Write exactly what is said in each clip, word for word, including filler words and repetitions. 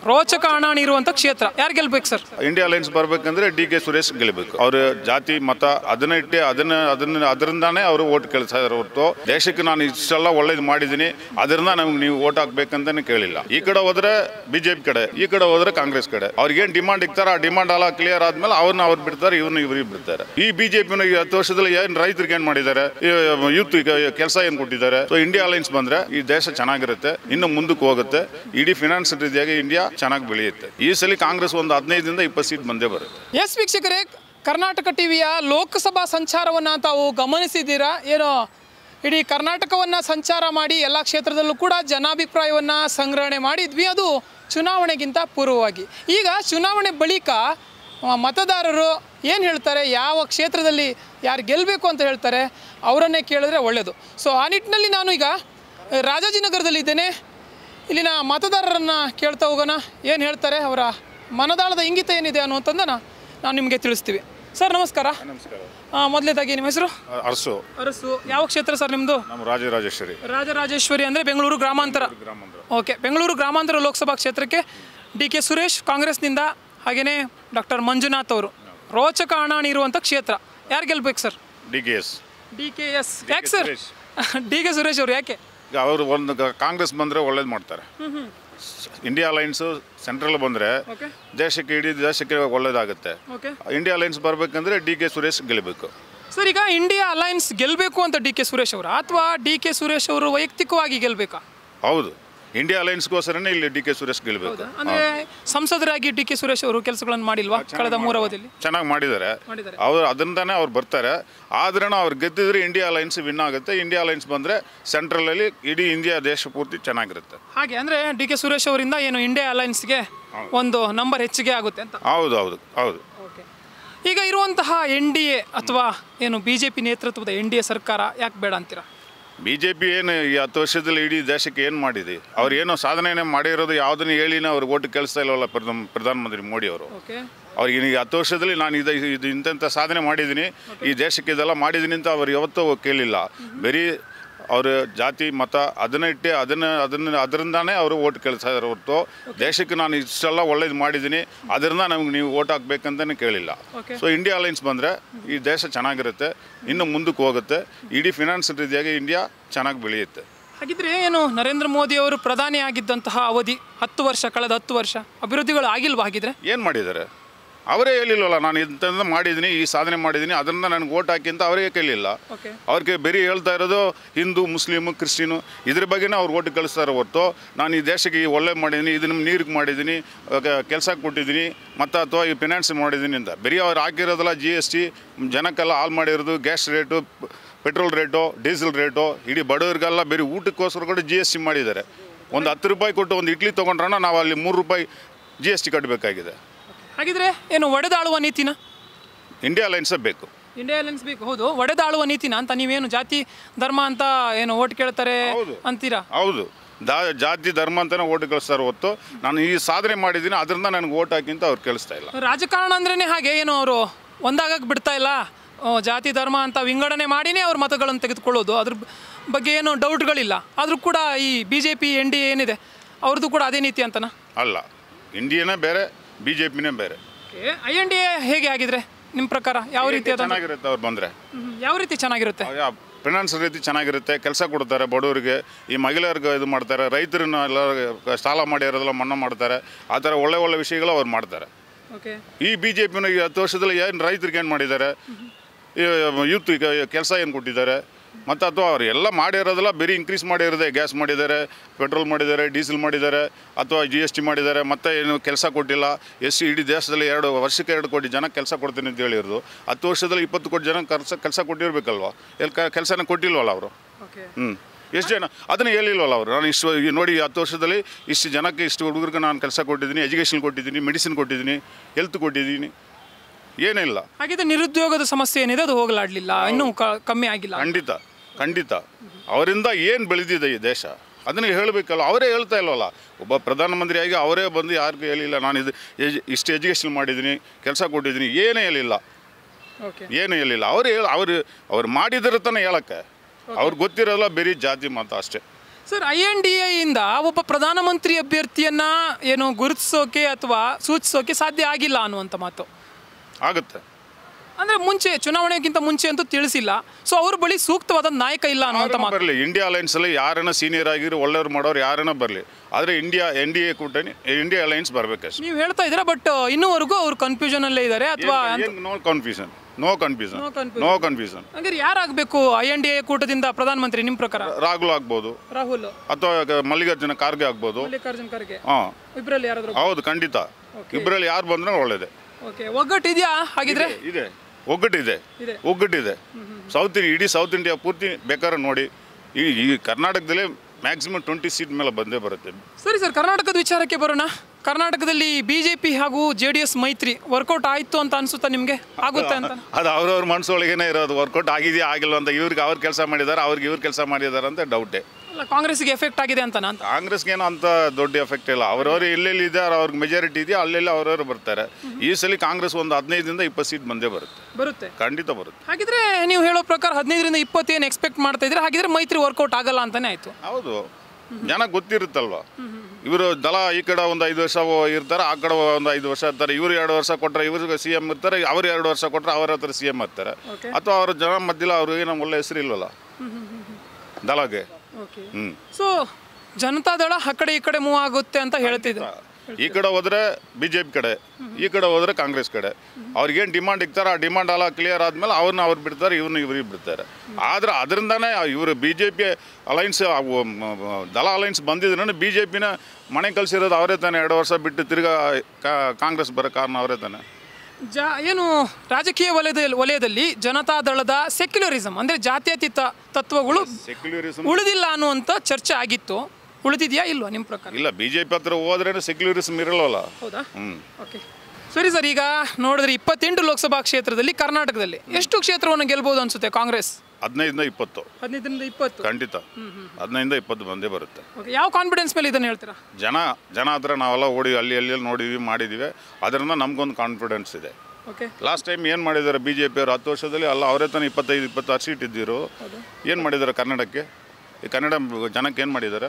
ರೋಚಕ ಹಣಾಣಿ ಇರುವಂತ ಕ್ಷೇತ್ರ ಯಾರು ಗೆಲ್ಬೇಕು ಸರ್? ಇಂಡಿಯಾ ಅಲೈನ್ಸ್ ಬರಬೇಕಂದ್ರೆ ಡಿ ಕೆ ಸುರೇಶ್ ಗೆಲ್ಲಬೇಕು. ಅವರು ಜಾತಿ ಮತ ಅದನ್ನ ಇಟ್ಟೆ ಅದನ್ನ ಅದನ್ನ ಅದರಿಂದಾನೇ ಅವರು ಓಟ್ ಕೇಳ್ತಾ ಇದ್ದಾರೆ ಹೊರತು ದೇಶಕ್ಕೆ ನಾನು ಇಷ್ಟೆಲ್ಲ ಒಳ್ಳೇದು ಮಾಡಿದ್ದೀನಿ ಅದರಿಂದ ನಮ್ಗೆ ನೀವು ಓಟ್ ಹಾಕ್ಬೇಕಂತಾನೆ ಕೇಳಿಲ್ಲ. ಈ ಕಡೆ ಹೋದ್ರೆ ಬಿಜೆಪಿ ಕಡೆ, ಈ ಕಡೆ ಹೋದ್ರೆ ಕಾಂಗ್ರೆಸ್ ಕಡೆ. ಅವ್ರಿಗೇನು ಡಿಮಾಂಡ್ ಇಕ್ತಾರ ಆ ಡಿಮಾಂಡ್ ಎಲ್ಲ ಕ್ಲಿಯರ್ ಆದ್ಮೇಲೆ ಅವ್ರನ್ನ ಅವ್ರು ಬಿಡ್ತಾರೆ, ಇವ್ರನ್ನ ಇವ್ರಿಗೆ ಬಿಡ್ತಾರೆ. ಈ ಬಿಜೆಪಿನ ಹತ್ತು ವರ್ಷದಲ್ಲಿ ಏನ್ ರೈತರಿಗೆ ಏನ್ ಮಾಡಿದ್ದಾರೆ, ಯೂತ್ ಕೆಲಸ ಏನ್ ಕೊಟ್ಟಿದ್ದಾರೆ. ಸೊ ಇಂಡಿಯಾ ಅಲೈನ್ಸ್ ಬಂದ್ರೆ ಈ ದೇಶ ಚೆನ್ನಾಗಿರುತ್ತೆ, ಇನ್ನು ಮುಂದಕ್ಕೆ ಹೋಗುತ್ತೆ, ಇಡೀ ಫಿನಾನ್ಸ್ ರೀತಿಯಾಗಿ ಇಂಡಿಯಾ ಚೆನ್ನಾಗಿ ಬೆಳೆಯುತ್ತೆ. ಈ ಸಲ ಕಾಂಗ್ರೆಸ್ ಒಂದು ಹದಿನೈದರಿಂದ ಇಪ್ಪತ್ತು ಸೀಟ್ ಬಂದೇ ಬರುತ್ತೆ. ಎಸ್ ವೀಕ್ಷಕರೇ, ಕರ್ನಾಟಕ ಟಿವಿಯ ಲೋಕಸಭಾ ಸಂಚಾರವನ್ನು ತಾವು ಗಮನಿಸಿದ್ದೀರಾ. ಏನೋ ಇಡೀ ಕರ್ನಾಟಕವನ್ನು ಸಂಚಾರ ಮಾಡಿ ಎಲ್ಲ ಕ್ಷೇತ್ರದಲ್ಲೂ ಕೂಡ ಜನಾಭಿಪ್ರಾಯವನ್ನು ಸಂಗ್ರಹಣೆ ಮಾಡಿದ್ವಿ, ಅದು ಚುನಾವಣೆಗಿಂತ ಪೂರ್ವವಾಗಿ. ಈಗ ಚುನಾವಣೆ ಬಳಿಕ ಮತದಾರರು ಏನು ಹೇಳ್ತಾರೆ, ಯಾವ ಕ್ಷೇತ್ರದಲ್ಲಿ ಯಾರು ಗೆಲ್ಲಬೇಕು ಅಂತ ಹೇಳ್ತಾರೆ, ಅವರನ್ನೇ ಕೇಳಿದ್ರೆ ಒಳ್ಳೆಯದು. ಸೊ ಆ ನಿಟ್ಟಿನಲ್ಲಿ ನಾನು ಈಗ ರಾಜಾಜಿನಗರದಲ್ಲಿದ್ದೇನೆ. ಇಲ್ಲಿನ ಮತದಾರರನ್ನು ಕೇಳ್ತಾ ಹೋಗೋಣ, ಏನು ಹೇಳ್ತಾರೆ, ಅವರ ಮನದಾಳದ ಇಂಗಿತ ಏನಿದೆ ಅನ್ನುವಂಥದ್ದನ್ನು ನಾವು ನಿಮಗೆ ತಿಳಿಸ್ತೀವಿ. ಸರ್ ನಮಸ್ಕಾರ. ನಮಸ್ಕಾರ. ಮೊದಲನೇದಾಗಿ ನಿಮ್ಮ ಹೆಸರು? ಅರಸು. ಅರಸು. ಯಾವ ಕ್ಷೇತ್ರ ಸರ್ ನಿಮ್ಮದು? ನಮ್ಮ ರಾಜರಾಜೇಶ್ವರಿ. ರಾಜರಾಜೇಶ್ವರಿ ಅಂದರೆ ಬೆಂಗಳೂರು ಗ್ರಾಮಾಂತರ. ಓಕೆ, ಬೆಂಗಳೂರು ಗ್ರಾಮಾಂತರ ಲೋಕಸಭಾ ಕ್ಷೇತ್ರಕ್ಕೆ ಡಿ ಕೆ ಸುರೇಶ್ ಕಾಂಗ್ರೆಸ್ನಿಂದ, ಹಾಗೆಯೇ ಡಾಕ್ಟರ್ ಮಂಜುನಾಥ್ ಅವರು. ರೋಚಕ ಹಣಾಣಿ ಇರುವಂಥ ಕ್ಷೇತ್ರ ಯಾರು ಗೆಲ್ಬೇಕು sir? D K S. D K S ಯಾಕೆ ಸರ್? ಡಿ ಕೆ ಸುರೇಶ್ ಅವರು ಯಾಕೆ? ಅವರು ಒಂದು ಕಾಂಗ್ರೆಸ್ ಬಂದರೆ ಒಳ್ಳೇದು ಮಾಡ್ತಾರೆ. ಇಂಡಿಯಾ ಅಲೈನ್ಸು ಸೆಂಟ್ರಲ್ ಬಂದರೆ ದೇಶಕ್ಕೆ ಇಡೀ ದೇಶಕ್ಕೆ ಒಳ್ಳೇದಾಗುತ್ತೆ. ಇಂಡಿಯಾ ಅಲೈನ್ಸ್ ಬರಬೇಕಂದ್ರೆ ಡಿ ಕೆ ಸುರೇಶ್ ಗೆಲ್ಲಬೇಕು. ಸರ್, ಈಗ ಇಂಡಿಯಾ ಅಲೈನ್ಸ್ ಗೆಲ್ಲಬೇಕು ಅಂತ ಡಿ ಕೆ ಸುರೇಶ್ ಅವರು, ಅಥವಾ ಡಿ ಕೆ ಸುರೇಶ್ ಅವರು ವೈಯಕ್ತಿಕವಾಗಿ ಗೆಲ್ಲಬೇಕಾ? ಹೌದು, ಇಂಡಿಯಾ ಅಲೈನ್ಸ್ಗೋಸ್ಕರನೇ ಇಲ್ಲಿ ಡಿ ಕೆ ಸುರೇಶ್ ಗೆಲ್ಲಬೇಕು. ಅಂದ್ರೆ ಸಂಸದರಾಗಿ ಡಿ ಕೆ ಸುರೇಶ್ ಅವರು ಕೆಲಸಗಳನ್ನು ಮಾಡಿಲ್ವಾ ಕಳೆದ ಮೂರು ಅವಧಿಯಲ್ಲಿ? ಚೆನ್ನಾಗಿ ಮಾಡಿದ್ದಾರೆ ಅವರು, ಅದರಿಂದಾನೇ ಅವ್ರು ಬರ್ತಾರೆ. ಆದ್ರೂ ಅವ್ರು ಗೆದ್ದಿದ್ರೆ ಇಂಡಿಯಾ ಅಲೈನ್ಸ್ ವಿನ್ ಆಗುತ್ತೆ. ಇಂಡಿಯಾ ಅಲೈನ್ಸ್ ಬಂದರೆ ಸೆಂಟ್ರಲಲ್ಲಿ ಇಡೀ ಇಂಡಿಯಾ ದೇಶ ಪೂರ್ತಿ ಚೆನ್ನಾಗಿರುತ್ತೆ. ಹಾಗೆ ಅಂದರೆ ಡಿ ಕೆ ಸುರೇಶ್ ಅವರಿಂದ ಏನು ಇಂಡಿಯಾ ಅಲೈನ್ಸ್ಗೆ ಒಂದು ನಂಬರ್ ಹೆಚ್ಚಿಗೆ ಆಗುತ್ತೆ ಅಂತ? ಹೌದು ಹೌದು ಹೌದು. ಈಗ ಇರುವಂತಹ ಎನ್ ಡಿ ಎ ಅಥವಾ ಏನು ಬಿ ಜೆ ಪಿ ನೇತೃತ್ವದ ಎನ್ ಡಿ ಎ ಸರ್ಕಾರ ಯಾಕೆ ಬೇಡ ಅಂತೀರಾ? ಬಿ ಜೆ ಪಿ ಏನು ಈ ಹತ್ತು ವರ್ಷದಲ್ಲಿ ಇಡೀ ದೇಶಕ್ಕೆ ಏನು ಮಾಡಿದೆ? ಅವ್ರು ಏನೋ ಸಾಧನೆನೇ ಮಾಡಿರೋದು ಯಾವುದನ್ನು ಹೇಳಿನ ಅವ್ರಿಗೆ ಓಟು ಕೇಳಿಸ್ತಾ ಇಲ್ಲವಲ್ಲ ಪ್ರಧಾನ ಪ್ರಧಾನಮಂತ್ರಿ ಮೋದಿ ಅವರು. ಅವ್ರಿಗೆ ಈಗ ಹತ್ತು ವರ್ಷದಲ್ಲಿ ನಾನು ಇದು ಇದು ಇಂಥ ಸಾಧನೆ ಮಾಡಿದ್ದೀನಿ, ಈ ದೇಶಕ್ಕೆ ಇದೆಲ್ಲ ಮಾಡಿದ್ದೀನಿ ಅಂತ ಅವ್ರು ಯಾವತ್ತೂ ಕೇಳಿಲ್ಲ. ಬರೀ ಅವರು ಜಾತಿ ಮತ ಅದನ್ನ ಇಟ್ಟೆ ಅದನ್ನು ಅದನ್ನ ಅದರಿಂದಾನೇ ಅವರು ಓಟ್ ಕೇಳ್ತಾ ಇದ್ದಾರೆ ಹೊರತು ದೇಶಕ್ಕೆ ನಾನು ಇಷ್ಟೆಲ್ಲ ಒಳ್ಳೇದು ಮಾಡಿದ್ದೀನಿ ಅದರಿಂದ ನಮ್ಗೆ ನೀವು ಓಟ್ ಹಾಕ್ಬೇಕಂತಲೇ ಕೇಳಿಲ್ಲ. ಸೊ ಇಂಡಿಯಾ ಅಲೈನ್ಸ್ ಬಂದರೆ ಈ ದೇಶ ಚೆನ್ನಾಗಿರುತ್ತೆ, ಇನ್ನು ಮುಂದಕ್ಕೆ ಹೋಗುತ್ತೆ, ಇಡೀ ಫಿನಾನ್ಸ್ ರೀತಿಯಾಗಿ ಇಂಡಿಯಾ ಚೆನ್ನಾಗಿ ಬೆಳೆಯುತ್ತೆ. ಹಾಗಿದ್ರೆ ಏನು ನರೇಂದ್ರ ಮೋದಿ ಅವರು ಪ್ರಧಾನಿ ಆಗಿದ್ದಂತಹ ಅವಧಿ ಹತ್ತು ವರ್ಷ, ಕಳೆದ ಹತ್ತು ವರ್ಷ ಅಭಿವೃದ್ಧಿಗಳು ಆಗಿಲ್ವಾ? ಹಾಗಿದ್ರೆ ಏನು ಮಾಡಿದ್ದಾರೆ? ಅವರೇ ಹೇಳಿಲ್ವಲ್ಲ, ನಾನು ಇಂಥದ್ದು ಮಾಡಿದ್ದೀನಿ, ಈ ಸಾಧನೆ ಮಾಡಿದ್ದೀನಿ, ಅದರಿಂದ ನನಗೆ ಓಟ್ ಹಾಕಿ ಅಂತ ಅವರೇ ಕೇಳಿಲ್ಲ. ಅವ್ರಿಗೆ ಬರೀ ಹೇಳ್ತಾ ಇರೋದು ಹಿಂದೂ ಮುಸ್ಲಿಮು ಕ್ರಿಶ್ಚಿಯನು ಇದ್ರ ಬಗ್ಗೆನೇ ಅವ್ರು ಓಟ್ ಕಳಿಸ್ತಾರೆ ಹೊರತು ನಾನು ಈ ದೇಶಕ್ಕೆ ಈ ಒಳ್ಳೆ ಮಾಡಿದ್ದೀನಿ, ಇದನ್ನು ನೀರಿಗೆ ಮಾಡಿದ್ದೀನಿ, ಕೆಲಸ ಕೊಟ್ಟಿದ್ದೀನಿ, ಮತ್ತು ಅಥವಾ ಈ ಫಿನಾನ್ಸ್ ಮಾಡಿದ್ದೀನಿ ಅಂತ ಬರೀ ಅವ್ರು ಹಾಕಿರೋದಲ್ಲ. ಜಿ ಎಸ್ ಟಿ ಜನಕ್ಕೆಲ್ಲ ಹಾಳು ಮಾಡಿರೋದು, gas rate, petrol rate, diesel rate, ಇಡೀ ಬಡವರಿಗೆಲ್ಲ ಬರೀ ಊಟಕ್ಕೋಸ್ಕರ ಕೂಡ ಜಿ ಎಸ್ ಟಿ ಮಾಡಿದ್ದಾರೆ. ಒಂದು ಹತ್ತು ರೂಪಾಯಿ ಕೊಟ್ಟು ಒಂದು ಇಡ್ಲಿ ತೊಗೊಂಡ್ರೆ ನಾವು ಅಲ್ಲಿ ಮೂರು ರೂಪಾಯಿ ಜಿ ಎಸ್ ಟಿ ಕಟ್ಟಬೇಕಾಗಿದೆ. ಹಾಗಿದ್ರೆ ಏನು ಒಡೆದಾಳುವ ನೀತಿನ? ಇಂಡಿಯಾ ಅಲೈನ್ಸೇ ಬೇಕು. ಇಂಡಿಯಾ ಅಲೈನ್ಸ್ ಬೇಕು. ಹೌದು, ಒಡೆದಾಳುವ ನೀತಿನ ಅಂತ ನೀವೇನು ಜಾತಿ ಧರ್ಮ ಅಂತ ಏನು ಓಟ್ ಕೇಳ್ತಾರೆ ಅಂತೀರಾ? ಹೌದು, ದಾ ಜಾತಿ ಧರ್ಮ ಅಂತಾನೆ ಓಟ್ ಕಳಿಸ್ತಾರೆ ಹೊತ್ತು ನಾನು ಈ ಸಾಧನೆ ಮಾಡಿದ್ದೀನಿ ಅದರಿಂದ ನನಗೆ ಓಟ್ ಹಾಕಿ ಅಂತ ಅವ್ರು ಕೇಳಿಸ್ತಾ ಇಲ್ಲ. ರಾಜಕಾರಣ ಅಂದ್ರೇ ಹಾಗೆ, ಏನು ಅವರು ಒಂದಾಗಕ್ಕೆ ಬಿಡ್ತಾ ಇಲ್ಲ, ಜಾತಿ ಧರ್ಮ ಅಂತ ವಿಂಗಡಣೆ ಮಾಡಿನೇ ಅವ್ರ ಮತಗಳನ್ನು ತೆಗೆದುಕೊಳ್ಳೋದು, ಅದ್ರ ಬಗ್ಗೆ ಏನು ಡೌಟ್ಗಳಿಲ್ಲ. ಆದರೂ ಕೂಡ ಈ B J P N D A ಏನಿದೆ ಅವ್ರದ್ದು ಕೂಡ ಅದೇ ನೀತಿ ಅಂತನಾ? ಅಲ್ಲ, ಇಂಡಿಯಾನೇ ಬೇರೆ, ಬಿ ಜೆ ಪಿನೇ ಬೇರೆ. ಐ ಎನ್ ಡಿ ಎ ಹೇಗೆ ಆಗಿದ್ರೆ ನಿಮ್ಮ ಪ್ರಕಾರ ಯಾವ ರೀತಿ ಚೆನ್ನಾಗಿರುತ್ತೆ? ಅವ್ರು ಬಂದರೆ ಯಾವ ರೀತಿ ಚೆನ್ನಾಗಿರುತ್ತೆ? ಫಿನಾನ್ಸ್ ರೀತಿ ಚೆನ್ನಾಗಿರುತ್ತೆ, ಕೆಲಸ ಕೊಡ್ತಾರೆ ಬಡವರಿಗೆ, ಈ ಮಹಿಳೆಯರಿಗೆ ಇದು ಮಾಡ್ತಾರೆ, ರೈತರನ್ನ ಎಲ್ಲ ಸಾಲ ಮಾಡಿರೋದೆಲ್ಲ ಮನ್ನಾ ಮಾಡ್ತಾರೆ. ಆ ಥರ ಒಳ್ಳೆ ಒಳ್ಳೆ ವಿಷಯಗಳು ಅವ್ರು ಮಾಡ್ತಾರೆ. ಈ ಬಿ ಜೆ ಪಿನ ಈ ಹತ್ತು ವರ್ಷದಲ್ಲಿ ಏನು ರೈತರಿಗೆ ಏನು ಮಾಡಿದ್ದಾರೆ, ಯೂತ್ ಕೆಲಸ ಏನು ಕೊಟ್ಟಿದ್ದಾರೆ, ಮತ್ತು ಅಥವಾ ಅವ್ರು ಎಲ್ಲ ಮಾಡಿರೋದೆಲ್ಲ ಬರೀ ಇನ್ಕ್ರೀಸ್ ಮಾಡಿರೋದೆ. ಗ್ಯಾಸ್ ಮಾಡಿದ್ದಾರೆ, ಪೆಟ್ರೋಲ್ ಮಾಡಿದ್ದಾರೆ, ಡೀಸೆಲ್ ಮಾಡಿದ್ದಾರೆ, ಅಥವಾ ಜಿ ಎಸ್ ಟಿ ಮಾಡಿದ್ದಾರೆ, ಮತ್ತು ಏನು ಕೆಲಸ ಕೊಟ್ಟಿಲ್ಲ. ಎಷ್ಟು ಇಡೀ ದೇಶದಲ್ಲಿ ಎರಡು ವರ್ಷಕ್ಕೆ ಎರಡು ಕೋಟಿ ಜನ ಕೆಲಸ ಕೊಡ್ತೀನಿ ಅಂತ ಹೇಳಿರೋದು, ಹತ್ತು ವರ್ಷದಲ್ಲಿ ಇಪ್ಪತ್ತು ಕೋಟಿ ಜನ ಕೆಲಸ ಕೆಲಸ ಕೊಟ್ಟಿರಬೇಕಲ್ವ? ಎಲ್ಲಿ ಕೆಲಸನ ಕೊಟ್ಟಿಲ್ವಲ್ಲ ಅವರು? ಹ್ಞೂ ಎಷ್ಟು ಜನ ಅದನ್ನು ಹೇಳಿಲ್ವಲ್ಲ ಅವರು? ನಾನು ಇಷ್ಟು ನೋಡಿ ಹತ್ತು ವರ್ಷದಲ್ಲಿ ಇಷ್ಟು ಜನಕ್ಕೆ ಇಷ್ಟು ಹುಡುಗರಿಗೆ ನಾನು ಕೆಲಸ ಕೊಟ್ಟಿದ್ದೀನಿ, ಎಜುಕೇಷನ್ ಕೊಟ್ಟಿದ್ದೀನಿ, ಮೆಡಿಸಿನ್ ಕೊಟ್ಟಿದ್ದೀನಿ, ಹೆಲ್ತ್ ಕೊಟ್ಟಿದ್ದೀನಿ, ಏನಿಲ್ಲ. ಹಾಗಿದ್ರೆ ನಿರುದ್ಯೋಗದ ಸಮಸ್ಯೆ ಏನಿದೆ ಅದು ಹೋಗಲಾಡಲಿಲ್ಲ, ಇನ್ನೂ ಕಮ್ಮಿ ಆಗಿಲ್ಲ. ಖಂಡಿತ ಖಂಡಿತ ಅವರಿಂದ ಏನು ಬೆಳೆದಿದೆ ಈ ದೇಶ ಅದನ್ನು ಹೇಳಬೇಕಲ್ಲ. ಅವರೇ ಹೇಳ್ತಾ ಇಲ್ವಲ್ಲ, ಒಬ್ಬ ಪ್ರಧಾನಮಂತ್ರಿಯಾಗಿ ಅವರೇ ಬಂದು ಯಾರಿಗೂ ಹೇಳಿಲ್ಲ ನಾನು ಇದು ಎಜು ಇಷ್ಟು ಎಜುಕೇಷನ್ ಮಾಡಿದ್ದೀನಿ, ಕೆಲಸ ಕೊಟ್ಟಿದ್ದೀನಿ, ಏನೇ ಹೇಳಿಲ್ಲ, ಏನು ಹೇಳಿಲ್ಲ. ಅವ್ರು ಹೇಳಿ ಅವರು ಅವ್ರು ಮಾಡಿದ್ರೆ ತಾನೇ ಹೇಳೋಕ್ಕೆ. ಅವ್ರಿಗೆ ಗೊತ್ತಿರೋಲ್ಲ ಬರೀ ಜಾತಿ ಮತ ಅಷ್ಟೇ. ಸರ್ ಐ ಎನ್ ಡಿ ಎಯಿಂದ ಒಬ್ಬ ಪ್ರಧಾನಮಂತ್ರಿ ಅಭ್ಯರ್ಥಿಯನ್ನು ಏನು ಗುರುತಿಸೋಕೆ ಅಥವಾ ಸೂಚಿಸೋಕೆ ಸಾಧ್ಯ ಆಗಿಲ್ಲ ಅನ್ನುವಂಥ ಮಾತು ಆಗುತ್ತೆ. ಅಂದರೆ ಮುಂಚೆ ಚುನಾವಣೆಗಿಂತ ಮುಂಚೆ ಅಂತೂ ತಿಳಿಸಿಲ್ಲ. ಸೊ ಅವ್ರ ಬಳಿ ಸೂಕ್ತವಾದ ನಾಯಕ ಇಲ್ಲ ಅನ್ನುವಂಥ ಮಾತು. ಬರಲಿ ಇಂಡಿಯಾ ಅಲೈನ್ಸಲ್ಲಿ ಯಾರನ್ನ ಸೀನಿಯರ್ ಆಗಿರೋ ಒಳ್ಳೆಯವ್ರು ಮಾಡೋರು ಯಾರನ್ನ ಬರಲಿ, ಆದರೆ ಇಂಡಿಯಾ ಎನ್ ಡಿ ಎ ಕೂಟಣಿ ಇಂಡಿಯಾ ಅಲೈನ್ಸ್ ಬರಬೇಕಷ್ಟೇ. ನೀವು ಹೇಳ್ತಾ ಇದ್ದೀರಾ, ಬಟ್ ಇನ್ನೂವರೆಗೂ ಅವ್ರು ಕನ್ಫ್ಯೂಷನಲ್ಲೇ ಇದ್ದಾರೆ ಅಥವಾ no confusion no confusion no confusion ಹಂಗಾರೆ ಯಾರಾಗಬೇಕು ಐ ಎನ್ ಡಿ ಎ ಕೂಟದಿಂದ ಪ್ರಧಾನಮಂತ್ರಿ ನಿಮ್ಮ ಪ್ರಕಾರ? ರಾಹುಲ್ ಆಗ್ಬೋದು, ರಾಹುಲ್ ಅಥವಾ ಮಲ್ಲಿಕಾರ್ಜುನ ಖರ್ಗೆ ಆಗ್ಬೋದು. ಮಲ್ಲಿಕಾರ್ಜುನ ಖರ್ಗೆ, ಹಾಂ, ಇಬ್ಬರಲ್ಲಿ ಯಾರಾದರೂ? ಹೌದು, ಖಂಡಿತ ಇಬ್ಬರಲ್ಲಿ ಯಾರು ಬಂದ್ರೆ ಒಳ್ಳೇದೆ. ಓಕೆ, ಒಗ್ಗಟ್ಟು ಇದೆಯಾ ಹಾಗಿದ್ರೆ? ಇದೆ, ಒಗ್ಗಟ್ಟಿದೆ, ಒಗ್ಗಟ್ಟಿದೆ. ಸೌತ್ ಇಡೀ ಸೌತ್ ಇಂಡಿಯಾ ಪೂರ್ತಿ ಬೇಕಾದ್ರೆ ನೋಡಿ, ಈ ಈ ಕರ್ನಾಟಕದಲ್ಲೇ ಮ್ಯಾಕ್ಸಿಮಮ್ ಟ್ವೆಂಟಿ ಸೀಟ್ ಮೇಲೆ ಬಂದೇ ಬರುತ್ತೆ. ಸರಿ ಸರ್, ಕರ್ನಾಟಕದ ವಿಚಾರಕ್ಕೆ ಬರೋಣ. ಕರ್ನಾಟಕದಲ್ಲಿ ಬಿ ಜೆ ಪಿ ಹಾಗೂ ಜೆ ಡಿ ಎಸ್ ಮೈತ್ರಿ ವರ್ಕೌಟ್ ಆಯಿತು ಅಂತ ಅನಿಸುತ್ತಾ ನಿಮಗೆ? ಆಗುತ್ತೆ ಅಂತ? ಅದು ಅವ್ರವ್ರ ಮನಸ್ಸೊಳಗೇನೆ ಇರೋದು. ವರ್ಕೌಟ್ ಆಗಿದೆಯಾ ಆಗಿಲ್ಲ ಅಂತ, ಇವ್ರಿಗೆ ಅವ್ರು ಕೆಲಸ ಮಾಡಿದ್ದಾರೆ, ಅವ್ರಿಗೆ ಇವ್ರು ಕೆಲಸ ಮಾಡಿದ್ದಾರೆ ಅಂತ ಡೌಟೇ. ಅಲ್ಲ, ಕಾಂಗ್ರೆಸ್ಗೆ ಎಫೆಕ್ಟ್ ಆಗಿದೆ ಅಂತ ನಾನು ಕಾಂಗ್ರೆಸ್ಗೇನೋ ಅಂತ ದೊಡ್ಡ ಎಫೆಕ್ಟ್ ಇಲ್ಲ. ಅವ್ರವ್ರು ಎಲ್ಲೆಲ್ಲಿ ಇದ್ದಾರೆ, ಅವ್ರಿಗೆ ಮೆಜಾರಿಟಿ ಇದೆಯಾ ಅಲ್ಲೆಲ್ಲ ಅವ್ರವ್ರು ಬರ್ತಾರೆ. ಈ ಸಲ ಕಾಂಗ್ರೆಸ್ ಒಂದು ಹದಿನೈದರಿಂದ ಇಪ್ಪತ್ತು ಸೀಟ್ ಬಂದೇ ಬರುತ್ತೆ. ಬರುತ್ತೆ, ಖಂಡಿತ ಬರುತ್ತೆ. ಹಾಗಿದ್ರೆ ನೀವು ಹೇಳೋ ಪ್ರಕಾರ ಹದಿನೈದರಿಂದ ಇಪ್ಪತ್ತೇನು ಎಕ್ಸ್ಪೆಕ್ಟ್ ಮಾಡ್ತಾ ಇದ್ರೆ, ಹಾಗಿದ್ರೆ ಮೈತ್ರಿ ವರ್ಕೌಟ್ ಆಗಲ್ಲ ಅಂತಾನೆ ಆಯ್ತು. ಹೌದು, ಜನ ಗೊತ್ತಿರುತ್ತಲ್ವ. ಇವರು ದಳ ಈ ಕಡೆ ಒಂದು ಐದು ವರ್ಷ ಇರ್ತಾರೆ, ಆ ಕಡೆ ಒಂದು ಐದು ವರ್ಷ ಇರ್ತಾರೆ. ಇವರು ಎರಡು ವರ್ಷ ಕೊಟ್ಟರೆ ಇವ್ರಿಗೆ ಸಿ ಎಮ್ ಇರ್ತಾರೆ, ಅವ್ರು ಎರಡು ವರ್ಷ ಕೊಟ್ಟರೆ ಅವ್ರ ಹತ್ರ ಸಿ ಎಮ್ ಇರ್ತಾರೆ. ಅಥವಾ ಅವ್ರ ಜನ ಮಧ್ಯಲ್ಲ ಅವ್ರಿಗೆ ನಮ್ಮ ಒಳ್ಳೆ ಹೆಸರು ಇಲ್ವಲ್ಲ ದಳಗೆ. ಹ್ಞೂ ಸೊ ಜನತಾದಳ ಆ ಕಡೆ ಈ ಕಡೆ ಮೂವ್ ಆಗುತ್ತೆ ಅಂತ ಹೇಳ್ತಿದ್ರು. ಈ ಕಡೆ ಹೋದ್ರೆ ಬಿ ಜೆ ಪಿ ಕಡೆ, ಈ ಕಡೆ ಹೋದ್ರೆ ಕಾಂಗ್ರೆಸ್ ಕಡೆ. ಅವ್ರಿಗೇನು ಡಿಮಾಂಡ್ ಇರ್ತಾರೆ, ಆ ಡಿಮಾಂಡ್ ಎಲ್ಲ ಕ್ಲಿಯರ್ ಆದಮೇಲೆ ಅವ್ರನ್ನ ಅವ್ರು ಬಿಡ್ತಾರೆ, ಇವ್ರನ್ನ ಇವ್ರಿಗೆ ಬಿಡ್ತಾರೆ. ಆದರೆ ಅದರಿಂದನೇ ಇವರು ಬಿ ಜೆ ಪಿ ಅಲೈನ್ಸ್ ದಳ ಅಲೈನ್ಸ್ ಬಂದಿದ್ರೆ ಬಿ ಜೆ ಪಿನ ಮನೆ ಕಳಿಸಿರೋದು ಅವರೇ ತಾನೆ. ಎರಡು ವರ್ಷ ಬಿಟ್ಟು ತಿರ್ಗಾ ಕಾಂಗ್ರೆಸ್ ಬರೋ ಕಾರಣ ಅವರೇ ತಾನೆ. ಜ ಏನು ರಾಜಕೀಯ ವಲಯದಲ್ಲಿ ವಲಯದಲ್ಲಿ ಜನತಾದಳದ ಸೆಕ್ಯುಲರಿಸಮ್ ಅಂದರೆ ಜಾತ್ಯತೀತ ತತ್ವಗಳು ಸೆಕ್ಯುಲರಿಸಮ್ ಉಳಿದಿಲ್ಲ ಅನ್ನುವಂಥ ಚರ್ಚೆ ಆಗಿತ್ತು. ಉಳಿದಿದೆಯಾ ಇಲ್ವಾ ನಿಮ್ಮ ಪ್ರಕಾರ? ಇಲ್ಲ, ಬಿ ಜೆ ಪಿ ಹತ್ರ ಹೋದ್ರೇನೆ ಸೆಕ್ಯುಲರಿಸಮ್ ಇರಲ್ವಲ್ಲ. ಹೌದಾ? ಹ್ಞೂ, ಓಕೆ, ಸರಿ ಸರ್. ಈಗ ನೋಡಿದ್ರೆ ಇಪ್ಪತ್ತೆಂಟು ಲೋಕಸಭಾ ಕ್ಷೇತ್ರದಲ್ಲಿ ಕರ್ನಾಟಕದಲ್ಲಿ ಎಷ್ಟು ಕ್ಷೇತ್ರವನ್ನು ಗೆಲ್ಬೋದು ಅನ್ಸುತ್ತೆ ಕಾಂಗ್ರೆಸ್? ಹದಿನೈದರಿಂದ ಇಪ್ಪತ್ತು. ಹದಿನೈದರಿಂದ ಇಪ್ಪತ್ತು ಖಂಡಿತ. ಹದಿನೈದರಿಂದ ಇಪ್ಪತ್ತು ಬಂದೇ ಬರುತ್ತೆ. ಯಾವ ಕಾನ್ಫಿಡೆನ್ಸ್ ಮೇಲೆ ಇದನ್ನು ಹೇಳ್ತೀರಾ? ಜನ ಜನ ಹತ್ರ ನಾವೆಲ್ಲ ಓಡಿ ಅಲ್ಲಿ ಅಲ್ಲಿ ನೋಡಿದ್ವಿ ಮಾಡಿದ್ದೀವಿ, ಅದರಿಂದ ನಮಗೊಂದು ಕಾನ್ಫಿಡೆನ್ಸ್ ಇದೆ. ಓಕೆ, ಲಾಸ್ಟ್ ಟೈಮ್ ಏನು ಮಾಡಿದ್ದಾರೆ ಬಿ ಜೆ ಪಿಯವರು? ಹತ್ತು ವರ್ಷದಲ್ಲಿ ಅಲ್ಲ ಅವರೇ ತಾನೇ ಇಪ್ಪತ್ತೈದು ಇಪ್ಪತ್ತಾರು ಸೀಟ್ ಇದ್ದಿರು. ಏನು ಮಾಡಿದ್ದಾರೆ ಕನ್ನಡಕ್ಕೆ? ಈ ಕನ್ನಡ ಜನಕ್ಕೆ ಏನು ಮಾಡಿದ್ದಾರೆ?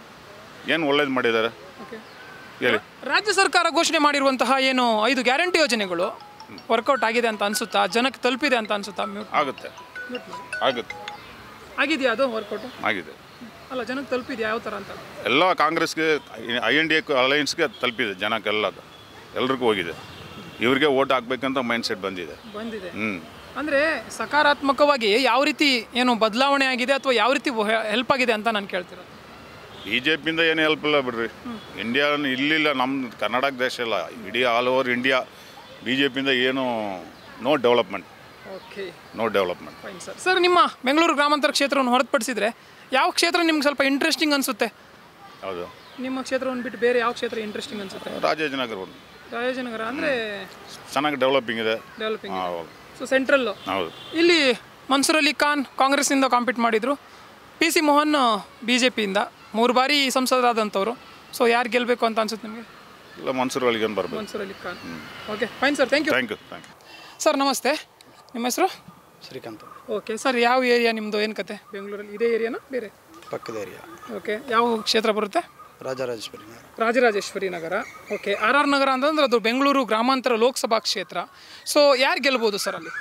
ಏನು ಒಳ್ಳೇದು ಮಾಡಿದ್ದಾರೆ ಹೇಳಿ? ರಾಜ್ಯ ಸರ್ಕಾರ ಘೋಷಣೆ ಮಾಡಿರುವಂತಹ ಏನು ಐದು ಗ್ಯಾರಂಟಿ ಯೋಜನೆಗಳು ವರ್ಕೌಟ್ ಆಗಿದೆ ಅಂತ ಅನ್ಸುತ್ತಾ? ಜನಕ್ಕೆ ತಲುಪಿದೆ ಅಂತ ಅನ್ಸುತ್ತಾ? ಆಗುತ್ತೆ, ಆಗುತ್ತೆ. ಆಗಿದೆಯಾ ಅದು ವರ್ಕೌಟ್? ಆಗಿದೆ. ಅಲ್ಲ, ಜನಕ್ಕೆ ತಲುಪಿದೆ ಯಾವ ಥರ ಅಂತ? ಎಲ್ಲ ಕಾಂಗ್ರೆಸ್ಗೆ ಐ ಎನ್ ಡಿ ಎ ಅಲೈನ್ಸ್ಗೆ ತಲುಪಿದೆ, ಜನಕ್ಕೆಲ್ಲ ಎಲ್ರಿಗೂ ಹೋಗಿದೆ. ಇವ್ರಿಗೆ ಓಟ್ ಹಾಕ್ಬೇಕಂತ ಮೈಂಡ್ ಸೆಟ್ ಬಂದಿದೆ ಬಂದಿದೆ ಹ್ಞೂ ಅಂದರೆ ಸಕಾರಾತ್ಮಕವಾಗಿ ಯಾವ ರೀತಿ ಏನು ಬದಲಾವಣೆ ಆಗಿದೆ ಅಥವಾ ಯಾವ ರೀತಿ ಹೆಲ್ಪ್ ಆಗಿದೆ ಅಂತ ನಾನು ಕೇಳ್ತಿರೋದು. ಬಿ ಜೆ ಪಿಯಿಂದ ಏನು ಹೆಲ್ಪ್ ಇಲ್ಲ ಬಿಡ್ರಿ. ಇಂಡಿಯಾ ಇಲ್ಲಿಲ್ಲ, ನಮ್ಮ ಕರ್ನಾಟಕ ದೇಶ ಇಲ್ಲ, ಇಡೀ all over India B J ಪಿಯಿಂದ ಏನು no development. Okay, no development. Fine sir. Sir, ನಿಮ್ಮ ಬೆಂಗಳೂರು ಗ್ರಾಮಾಂತರ ಕ್ಷೇತ್ರವನ್ನು ಹೊರತುಪಡಿಸಿದರೆ ಯಾವ ಕ್ಷೇತ್ರ ನಿಮ್ಗೆ ಸ್ವಲ್ಪ ಇಂಟ್ರೆಸ್ಟಿಂಗ್ ಅನಿಸುತ್ತೆ? ಹೌದು, ನಿಮ್ಮ ಕ್ಷೇತ್ರವನ್ನು ಬಿಟ್ಟು ಬೇರೆ ಯಾವ ಕ್ಷೇತ್ರ ಇಂಟ್ರೆಸ್ಟಿಂಗ್ ಅನಿಸುತ್ತೆ? ರಾಜಾಜಿನಗರ. ರಾಜಾಜಿನಗರ ಅಂದರೆ ಚೆನ್ನಾಗಿ ಡೆವಲಪಿಂಗ್ ಇದೆ. ಡೆವಲಪಿಂಗ್ ಸೊ ಸೆಂಟ್ರಲ್ಲು. ಹೌದು. ಇಲ್ಲಿ ಮನ್ಸೂರ್ ಅಲಿ ಖಾನ್ ಕಾಂಗ್ರೆಸ್ಸಿಂದ ಕಾಂಪೀಟ್ ಮಾಡಿದರು, P C Mohan B J ಪಿಯಿಂದ ಮೂರು ಬಾರಿ ಸಂಸದರಾದಂಥವ್ರು. ಸೊ ಯಾರು ಗೆಲ್ಲಬೇಕು ಅಂತ ಅನ್ಸುತ್ತೆ ನಿಮಗೆ? ಇಲ್ಲ, ಮನ್ಸೂರ್ ಅಲಿ ಖಾನ್ ಬರಬೇಕು. Mansoor Ali Khan. Okay, fine sir, thank you. Thank you thank you sir, ನಮಸ್ತೆ. ನಿಮ್ಮ ಹೆಸರು? ಶ್ರೀಕಾಂತ್. ಓಕೆ ಸರ್, ಯಾವ ಏರಿಯಾ ನಿಮ್ಮದು? ಏನು ಕತೆ ಬೆಂಗಳೂರಲ್ಲಿ? ಇದೇ ಏರಿಯಾನ ಬೇರೆ? ಪಕ್ಕದ ಏರಿಯಾ. ಓಕೆ, ಯಾವ ಕ್ಷೇತ್ರ ಬರುತ್ತೆ? Rajarajeshwari Nagar. Rajarajeshwari Nagar. Okay, R R Nagar ಅಂತಂದ್ರೆ ಅದು ಬೆಂಗಳೂರು ಗ್ರಾಮಾಂತರ ಲೋಕಸಭಾ ಕ್ಷೇತ್ರ. ಸೊ ಯಾರು ಗೆಲ್ಬೋದು ಸರ್ ಅಲ್ಲಿ?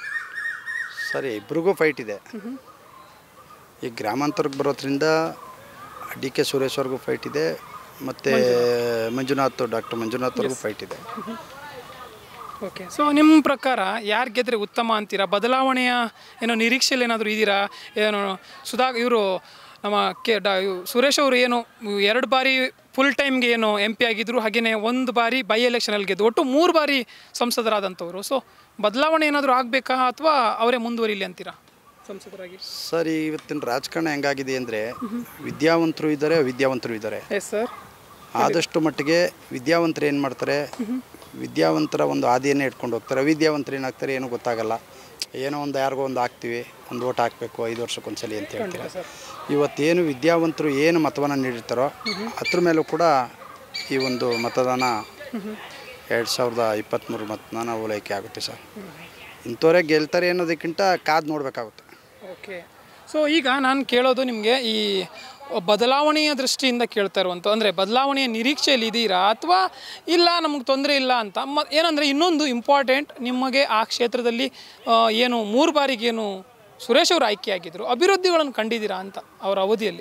ಸರಿ, ಇಬ್ರಿಗೂ ಫೈಟ್ ಇದೆ. ಈ ಗ್ರಾಮಾಂತರಕ್ಕೆ ಬರೋದ್ರಿಂದ ಡಿ ಕೆ ಸುರೇಶ್ ಅವ್ರಿಗೂ ಫೈಟ್ ಇದೆ, ಮತ್ತು ಮಂಜುನಾಥ್ ಡಾಕ್ಟರ್ ಮಂಜುನಾಥ್ ಅವ್ರಿಗೂ ಫೈಟ್ ಇದೆ. ಓಕೆ, ಸೊ ನಿಮ್ಮ ಪ್ರಕಾರ ಯಾರು ಗೆದ್ದರೆ ಉತ್ತಮ ಅಂತೀರಾ? ಬದಲಾವಣೆಯ ಏನೋ ನಿರೀಕ್ಷೆಯಲ್ಲಿ ಏನಾದರೂ ಇದ್ದೀರಾ? ಏನು ಸುಧಾ ಇವರು ನಮ್ಮ ಕೆ ಡಾ ಸುರೇಶ್ ಅವರು ಏನು ಎರಡು ಬಾರಿ ಫುಲ್ ಟೈಮ್ಗೆ ಏನು ಎಂ ಪಿ ಆಗಿದ್ದರು, ಹಾಗೆಯೇ ಒಂದು ಬಾರಿ ಬೈ ಎಲೆಕ್ಷನಲ್ಲಿ ಗೆದ್ದು ಒಟ್ಟು ಮೂರು ಬಾರಿ ಸಂಸದರಾದಂಥವ್ರು. ಸೊ ಬದಲಾವಣೆ ಏನಾದರೂ ಆಗಬೇಕಾ ಅಥವಾ ಅವರೇ ಮುಂದುವರಿಲಿ ಅಂತೀರಾ ಸಂಸದರಾಗಿ? ಸರ್, ಇವತ್ತಿನ ರಾಜಕಾರಣ ಹೆಂಗಾಗಿದೆ ಅಂದರೆ ವಿದ್ಯಾವಂತರು ಇದ್ದಾರೆ, ಅವಿದ್ಯಾವಂತರು ಇದ್ದಾರೆ. Yes sir. ಆದಷ್ಟು ಮಟ್ಟಿಗೆ ವಿದ್ಯಾವಂತರು ಏನು ಮಾಡ್ತಾರೆ, ವಿದ್ಯಾವಂತರ ಒಂದು ಹಾದಿಯನ್ನೇ ಇಟ್ಕೊಂಡು ಹೋಗ್ತಾರೆ. ಅವಿದ್ಯಾವಂತರು ಏನಾಗ್ತಾರೆ ಏನೂ ಗೊತ್ತಾಗಲ್ಲ. ಏನೋ ಒಂದು ಯಾರಿಗೋ ಒಂದು ಹಾಕ್ತೀವಿ, ಒಂದು ಓಟ್ ಹಾಕಬೇಕು ಐದು ವರ್ಷಕ್ಕೊಂದ್ಸಲಿ ಅಂತ ಹೇಳ್ತೀರಾ. ಇವತ್ತೇನು ವಿದ್ಯಾವಂತರು ಏನು ಮತವನ್ನು ನೀಡಿರ್ತಾರೋ ಅದ್ರ ಮೇಲೂ ಕೂಡ ಈ ಒಂದು ಮತದಾನ ಎರಡು ಸಾವಿರದ ಇಪ್ಪತ್ತ್ಮೂರು ಮತದಾನ ಓಲೈಕೆ ಆಗುತ್ತೆ ಸರ್. ಇಂಥವರೇ ಗೆಲ್ತಾರೆ ಅನ್ನೋದಕ್ಕಿಂತ ಕಾದು ನೋಡಬೇಕಾಗುತ್ತೆ. ಓಕೆ, ಸೊ ಈಗ ನಾನು ಕೇಳೋದು ನಿಮಗೆ, ಈ ಬದಲಾವಣೆಯ ದೃಷ್ಟಿಯಿಂದ ಕೇಳ್ತಾ ಇರುವಂಥ, ಅಂದರೆ ಬದಲಾವಣೆಯ ನಿರೀಕ್ಷೆಯಲ್ಲಿ ಇದ್ದೀರಾ ಅಥವಾ ಇಲ್ಲ ನಮಗೆ ತೊಂದರೆ ಇಲ್ಲ ಅಂತ? ಮ ಏನಂದರೆ ಇನ್ನೊಂದು ಇಂಪಾರ್ಟೆಂಟ್, ನಿಮಗೆ ಆ ಕ್ಷೇತ್ರದಲ್ಲಿ ಆ, ಏನು ಮೂರು ಬಾರಿಗೇನು ಸುರೇಶ್ ಅವರು ಆಯ್ಕೆಯಾಗಿದ್ದರು, ಅಭಿವೃದ್ಧಿಗಳನ್ನು ಕಂಡಿದ್ದೀರಾ ಅಂತ ಅವರ ಅವಧಿಯಲ್ಲಿ?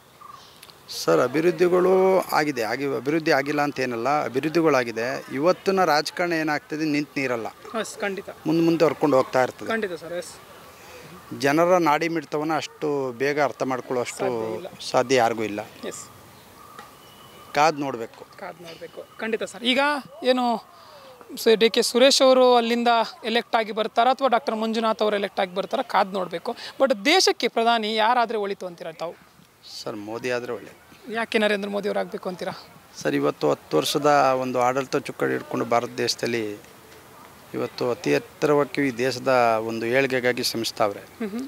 ಸರ್, ಅಭಿವೃದ್ಧಿಗಳು ಆಗಿದೆ, ಆಗಿ ಅಭಿವೃದ್ಧಿ ಆಗಿಲ್ಲ ಅಂತ ಏನಲ್ಲ, ಅಭಿವೃದ್ಧಿಗಳಾಗಿದೆ. ಇವತ್ತಿನ ರಾಜಕಾರಣ ಏನಾಗ್ತದೆ, ನಿಂತು ನೀರಲ್ಲ, ಎಸ್ ಖಂಡಿತ, ಮುಂದೆ ಮುಂದೆ ಹೊರ್ಕೊಂಡು ಹೋಗ್ತಾ ಇರ್ತದೆ. ಖಂಡಿತ ಸರ್. ಎಸ್ ಜನರ ನಾಡಿ ಮಿಡ್ತವನ್ನ ಅಷ್ಟು ಬೇಗ ಅರ್ಥ ಮಾಡ್ಕೊಳ್ಳೋ ಅಷ್ಟು ಸಾಧ್ಯ ಯಾರಿಗೂ ಇಲ್ಲ. ಎಸ್ ಕಾದು ನೋಡಬೇಕು, ಕಾದು ನೋಡಬೇಕು. ಖಂಡಿತ ಸರ್. ಈಗ ಏನು ಸ ಡಿ ಕೆ ಸುರೇಶ್ ಅವರು ಅಲ್ಲಿಂದ ಎಲೆಕ್ಟ್ ಆಗಿ ಬರ್ತಾರಾ ಅಥವಾ ಡಾಕ್ಟರ್ ಮಂಜುನಾಥ್ ಅವರು ಎಲೆಕ್ಟ್ ಆಗಿ ಬರ್ತಾರಾ, ಕಾದು ನೋಡಬೇಕು. ಬಟ್ ದೇಶಕ್ಕೆ ಪ್ರಧಾನಿ ಯಾರಾದರೆ ಒಳಿತು ಅಂತೀರಾ ತಾವು? ಸರ್, ಮೋದಿ ಆದರೆ ಒಳ್ಳೆ. ಯಾಕೆ ನರೇಂದ್ರ ಮೋದಿ ಅವರು ಆಗಬೇಕು ಅಂತೀರಾ? ಸರ್, ಇವತ್ತು ಹತ್ತು ವರ್ಷದ ಒಂದು ಆಡಳಿತ ಚುಕ್ಕಾಣಿ ಹಿಡ್ಕೊಂಡು ಭಾರತ ದೇಶದಲ್ಲಿ ಇವತ್ತು ಅತಿ ಎತ್ತರವಾಗಿ ಈ ದೇಶದ ಒಂದು ಏಳಿಗೆಗಾಗಿ ಶ್ರಮಿಸ್ತಾವ್ರೆ.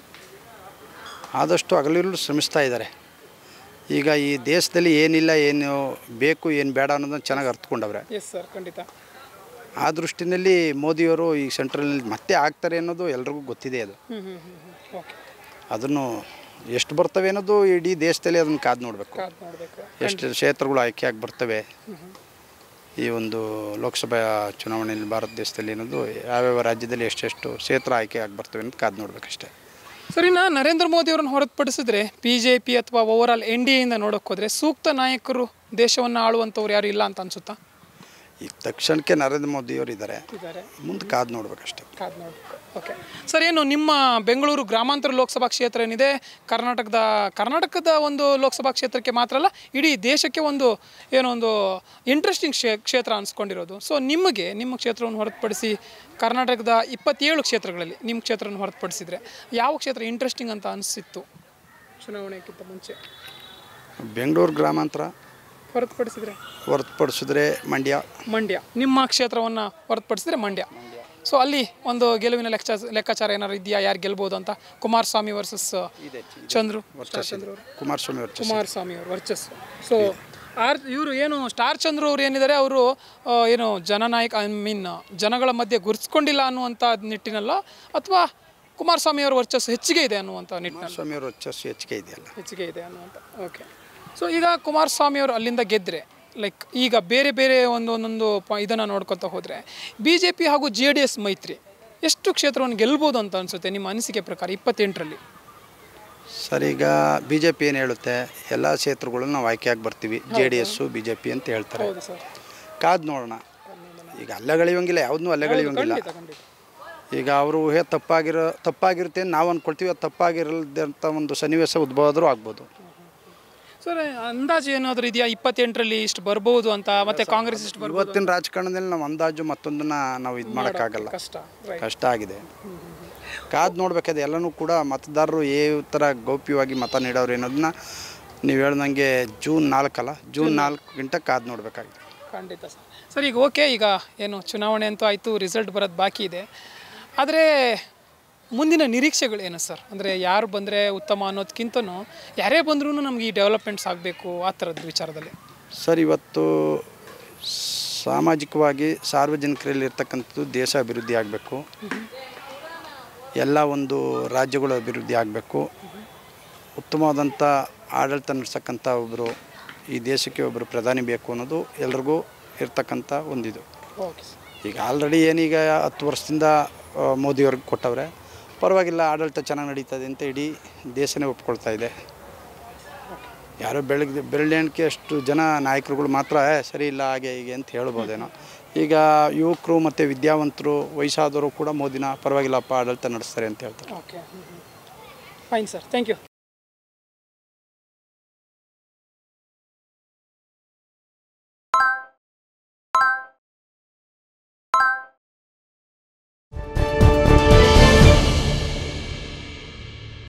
ಆದಷ್ಟು ಹಗಲಿರುಳು ಶ್ರಮಿಸ್ತಾ ಇದ್ದಾರೆ. ಈಗ ಈ ದೇಶದಲ್ಲಿ ಏನಿಲ್ಲ, ಏನು ಬೇಕು, ಏನು ಬೇಡ ಅನ್ನೋದನ್ನು ಚೆನ್ನಾಗಿ ಅರ್ಥಕೊಂಡವ್ರೆ. ಎಸ್ ಸರ್, ಖಂಡಿತ. ಆ ದೃಷ್ಟಿನಲ್ಲಿ ಮೋದಿಯವರು ಈ ಸೆಂಟ್ರಲ್ನಲ್ಲಿ ಮತ್ತೆ ಆಗ್ತಾರೆ ಅನ್ನೋದು ಎಲ್ರಿಗೂ ಗೊತ್ತಿದೆ. ಅದು ಓಕೆ, ಅದನ್ನು ಎಷ್ಟು ಬರ್ತವೆ ಅನ್ನೋದು ಇಡೀ ದೇಶದಲ್ಲಿ ಅದನ್ನು ಕಾದು ನೋಡಬೇಕು. ಕಾದು ನೋಡಬೇಕು. ಎಷ್ಟು ಕ್ಷೇತ್ರಗಳು ಆಯ್ಕೆಯಾಗಿ ಬರ್ತವೆ ಈ ಒಂದು ಲೋಕಸಭಾ ಚುನಾವಣೆಯಲ್ಲಿ ಭಾರತ ದೇಶದಲ್ಲಿ ಅನ್ನೋದು, ಯಾವ್ಯಾವ ರಾಜ್ಯದಲ್ಲಿ ಎಷ್ಟೆಷ್ಟು ಕ್ಷೇತ್ರ ಆಯ್ಕೆ ಆಗಿ ಬರ್ತವೆ ಅಂತ ಕಾದು ನೋಡ್ಬೇಕಷ್ಟೇ. ಸರಿನಾ, ನರೇಂದ್ರ ಮೋದಿ ಅವರನ್ನು ಹೊರತುಪಡಿಸಿದ್ರೆ ಬಿ ಜೆ ಪಿ ಅಥವಾ ಓವರಾಲ್ ಎನ್ ಡಿ ಎಯಿಂದ ನೋಡೋಕೆ ಹೋದರೆ ಸೂಕ್ತ ನಾಯಕರು ದೇಶವನ್ನು ಆಳುವಂಥವ್ರು ಯಾರು ಇಲ್ಲ ಅಂತ ಅನ್ಸುತ್ತಾ? ಈಗ ತಕ್ಷಣಕ್ಕೆ ನರೇಂದ್ರ ಮೋದಿಯವರು ಇದ್ದಾರೆ, ಇದ್ದಾರೆ, ಮುಂದೆ ಕಾದು ನೋಡ್ಬೇಕಷ್ಟೇ. ಕಾದು ನೋಡಬೇಕು. ಓಕೆ ಸರ್, ಏನು ನಿಮ್ಮ ಬೆಂಗಳೂರು ಗ್ರಾಮಾಂತರ ಲೋಕಸಭಾ ಕ್ಷೇತ್ರ ಏನಿದೆ, ಕರ್ನಾಟಕದ ಕರ್ನಾಟಕದ ಒಂದು ಲೋಕಸಭಾ ಕ್ಷೇತ್ರಕ್ಕೆ ಮಾತ್ರ ಅಲ್ಲ, ಇಡೀ ದೇಶಕ್ಕೆ ಒಂದು ಏನೋ ಒಂದು ಇಂಟ್ರೆಸ್ಟಿಂಗ್ ಕ್ಷೇ ಕ್ಷೇತ್ರ ಅನಿಸ್ಕೊಂಡಿರೋದು. ಸೊ ನಿಮಗೆ ನಿಮ್ಮ ಕ್ಷೇತ್ರವನ್ನು ಹೊರತುಪಡಿಸಿ ಕರ್ನಾಟಕದ ಇಪ್ಪತ್ತೇಳು ಕ್ಷೇತ್ರಗಳಲ್ಲಿ ನಿಮ್ಮ ಕ್ಷೇತ್ರವನ್ನು ಹೊರತುಪಡಿಸಿದರೆ ಯಾವ ಕ್ಷೇತ್ರ ಇಂಟ್ರೆಸ್ಟಿಂಗ್ ಅಂತ ಅನಿಸಿತ್ತು ಚುನಾವಣೆಗಿಂತ ಮುಂಚೆ? ಬೆಂಗಳೂರು ಗ್ರಾಮಾಂತರ ಹೊರತುಪಡಿಸಿದರೆ ಹೊರತುಪಡಿಸಿದ್ರೆ ಮಂಡ್ಯ. ಮಂಡ್ಯ ನಿಮ್ಮ ಕ್ಷೇತ್ರವನ್ನು ಹೊರತುಪಡಿಸಿದ್ರೆ ಮಂಡ್ಯ. ಸೊ ಅಲ್ಲಿ ಒಂದು ಗೆಲುವಿನ ಲೆಕ್ಕ ಲೆಕ್ಕಾಚಾರ ಏನಾದ್ರು ಇದೆಯಾ, ಯಾರು ಗೆಲ್ಬೋದು ಅಂತ? ಕುಮಾರಸ್ವಾಮಿ ವರ್ಸಸ್ ಚಂದ್ರು ಚಂದ್ರು ಕುಮಾರಸ್ವಾಮಿ ವರ್ಚಸ್ಸು. ಕುಮಾರಸ್ವಾಮಿ ಅವರು ವರ್ಚಸ್ಸು. ಸೊ ಆರ್ ಇವರು ಏನು ಸ್ಟಾರ್ ಚಂದ್ರು ಅವ್ರು ಏನಿದ್ದಾರೆ, ಅವರು ಏನು ಜನನಾಯಕ ಐ ಮೀನ್ ಜನಗಳ ಮಧ್ಯೆ ಗುರುತಿಸ್ಕೊಂಡಿಲ್ಲ ಅನ್ನುವಂಥ ನಿಟ್ಟಿನಲ್ಲ, ಅಥವಾ ಕುಮಾರಸ್ವಾಮಿ ಅವರ ವರ್ಚಸ್ಸು ಹೆಚ್ಚಿಗೆ ಇದೆ ಅನ್ನುವಂಥ ನಿಟ್ಟಿನಲ್ಲಿ? ಕುಮಾರಸ್ವಾಮಿ ಅವರ ವರ್ಚಸ್ಸು ಹೆಚ್ಚಿಗೆ ಇದೆಯಲ್ಲ, ಹೆಚ್ಚಿಗೆ ಇದೆ ಅನ್ನುವಂಥ. ಓಕೆ. ಸೊ ಈಗ ಕುಮಾರಸ್ವಾಮಿ ಅವರು ಅಲ್ಲಿಂದ ಗೆದ್ದರೆ, ಲೈಕ್ ಈಗ ಬೇರೆ ಬೇರೆ ಒಂದು ಒಂದೊಂದು ಪ ಇದನ್ನು ನೋಡ್ಕೊತಾ ಹೋದರೆ ಬಿ ಜೆ ಪಿ ಹಾಗೂ ಜೆ ಡಿ ಎಸ್ ಮೈತ್ರಿ ಎಷ್ಟು ಕ್ಷೇತ್ರವನ್ನು ಗೆಲ್ಬೋದು ಅಂತ ಅನಿಸುತ್ತೆ ನಿಮ್ಮ ಅನಿಸಿಕೆ ಪ್ರಕಾರ ಇಪ್ಪತ್ತೆಂಟರಲ್ಲಿ? ಸರ್, ಈಗ ಬಿ ಜೆ ಪಿ ಏನು ಹೇಳುತ್ತೆ, ಎಲ್ಲ ಕ್ಷೇತ್ರಗಳನ್ನು ನಾವು ಆಯ್ಕೆಯಾಗಿ ಬರ್ತೀವಿ, J D S B J P ಅಂತ ಹೇಳ್ತಾರೆ. ಹೌದು ಸರ್. ಕಾದು ನೋಡೋಣ. ಈಗ ಅಲ್ಲೆಗಳಿಯೋಂಗಿಲ್ಲ, ಯಾವುದನ್ನೂ ಅಲ್ಲೆಗಳಿಯೋಂಗಿಲ್ಲ. ಈಗ ಅವರು ಊಹೆ ತಪ್ಪಾಗಿರೋ ತಪ್ಪಾಗಿರುತ್ತೆ ಅಂತ ನಾವು ಅಂದ್ಕೊಳ್ತೀವಿ, ಅದು ತಪ್ಪಾಗಿರಲ್ದಂಥ ಒಂದು ಸನ್ನಿವೇಶ ಉದ್ಭವ ಆದರೂ ಆಗ್ಬೋದು. ಸರ್, ಅಂದಾಜು ಏನಾದರೂ ಇದೆಯಾ ಇಪ್ಪತ್ತೆಂಟರಲ್ಲಿ ಇಷ್ಟು ಬರ್ಬೋದು ಅಂತ? ಮತ್ತೆ ಕಾಂಗ್ರೆಸ್ ಇಷ್ಟು ಬರ್ಬೋದು? ಇವತ್ತಿನ ರಾಜಕಾರಣದಲ್ಲಿ ನಾವು ಅಂದಾಜು ಮತ್ತೊಂದನ್ನ ನಾವು ಇದು ಮಾಡೋಕ್ಕಾಗಲ್ಲ, ಕಷ್ಟ ಕಷ್ಟ ಆಗಿದೆ. ಕಾದು ನೋಡ್ಬೇಕಾದ್ರೆ ಎಲ್ಲನೂ ಕೂಡ ಮತದಾರರು ಯಾವ ಥರ ಗೌಪ್ಯವಾಗಿ ಮತ ನೀಡೋರು ಅನ್ನೋದನ್ನ ನೀವು ಹೇಳ್ದಂಗೆ ಜೂನ್ ನಾಲ್ಕಲ್ಲ, ಜೂನ್ ನಾಲ್ಕು ಗಂಟೆ ಕಾದು ನೋಡಬೇಕಾಗಿದೆ. ಖಂಡಿತ ಸರ್. ಸರ್, ಈಗ ಓಕೆ, ಈಗ ಏನು ಚುನಾವಣೆ ಅಂತೂ ಆಯಿತು, ರಿಸಲ್ಟ್ ಬರೋದು ಬಾಕಿ ಇದೆ. ಆದರೆ ಮುಂದಿನ ನಿರೀಕ್ಷೆಗಳೇನು ಸರ್? ಅಂದರೆ ಯಾರು ಬಂದರೆ ಉತ್ತಮ ಅನ್ನೋದಕ್ಕಿಂತನೂ ಯಾರೇ ಬಂದ್ರೂ ನಮಗೆ ಈ ಡೆವಲಪ್ಮೆಂಟ್ಸ್ ಆಗಬೇಕು ಆ ಥರದ ವಿಚಾರದಲ್ಲಿ? ಸರ್, ಇವತ್ತು ಸಾಮಾಜಿಕವಾಗಿ ಸಾರ್ವಜನಿಕರಲ್ಲಿ ಇರ್ತಕ್ಕಂಥದ್ದು ದೇಶ ಅಭಿವೃದ್ಧಿ ಆಗಬೇಕು, ಎಲ್ಲ ಒಂದು ರಾಜ್ಯಗಳು ಅಭಿವೃದ್ಧಿ ಆಗಬೇಕು, ಉತ್ತಮವಾದಂಥ ಆಡಳಿತ ನಡೆಸಕ್ಕಂಥ ಒಬ್ಬರು ಈ ದೇಶಕ್ಕೆ ಒಬ್ಬರು ಪ್ರಧಾನಿ ಬೇಕು ಅನ್ನೋದು ಎಲ್ರಿಗೂ ಇರ್ತಕ್ಕಂಥ ಒಂದಿದು. ಈಗ ಆಲ್ರೆಡಿ ಏನೀಗ ಹತ್ತು ವರ್ಷದಿಂದ ಮೋದಿಯವ್ರಿಗೆ ಕೊಟ್ಟವ್ರೆ, ಪರವಾಗಿಲ್ಲ, ಆಡಳಿತ ಚೆನ್ನಾಗಿ ನಡೀತದೆ ಅಂತ ಇಡೀ ದೇಶನೇ ಒಪ್ಕೊಳ್ತಾ ಇದೆ. ಯಾರೋ ಬೆಳಗ್ಗೆ ಬೆರಳೆಣಿಕೆ ಅಷ್ಟು ಜನ ನಾಯಕರುಗಳು ಮಾತ್ರ ಸರಿ ಇಲ್ಲ ಹಾಗೆ ಹೀಗೆ ಅಂತ ಹೇಳ್ಬೋದೇನೋ. ಈಗ ಯುವಕರು ಮತ್ತು ವಿದ್ಯಾವಂತರು ವಯಸ್ಸಾದವರು ಕೂಡ ಮೋದಿನ ಪರವಾಗಿಲ್ಲಪ್ಪ ಆಡಳಿತ ನಡೆಸ್ತಾರೆ ಅಂತ ಹೇಳ್ತಾರೆ. Okay, fine sir, thank you.